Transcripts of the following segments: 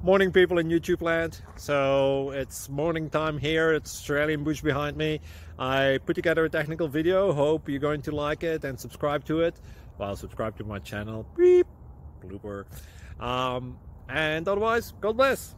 Morning, people in YouTube land. So it's morning time here. It's Australian bush behind me. I put together a technical video. Hope you're going to like it and subscribe to it. Well, subscribe to my channel. Beep. Blooper. And otherwise, God bless.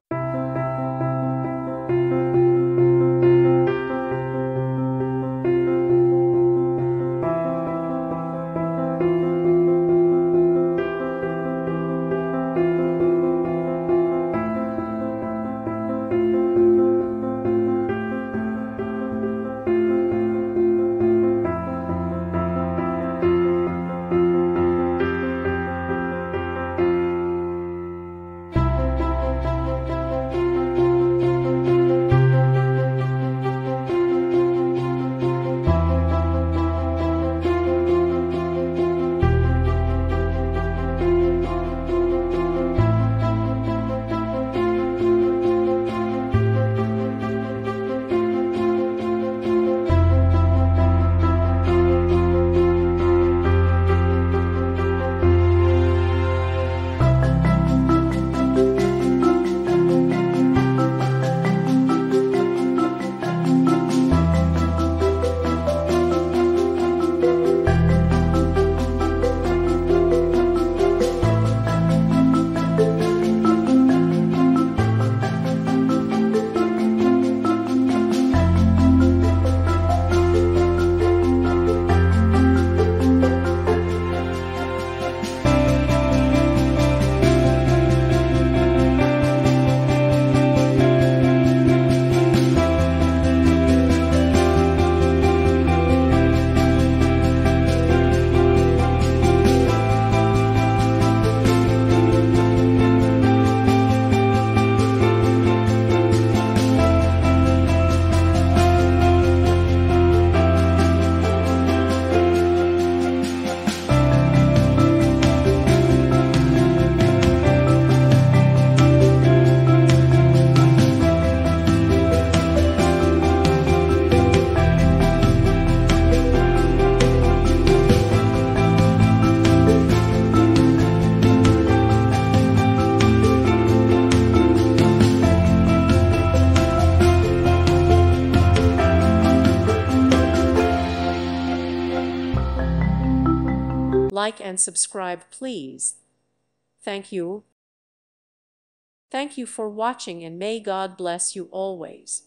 Like and subscribe, please. Thank you. Thank you for watching, and may God bless you always.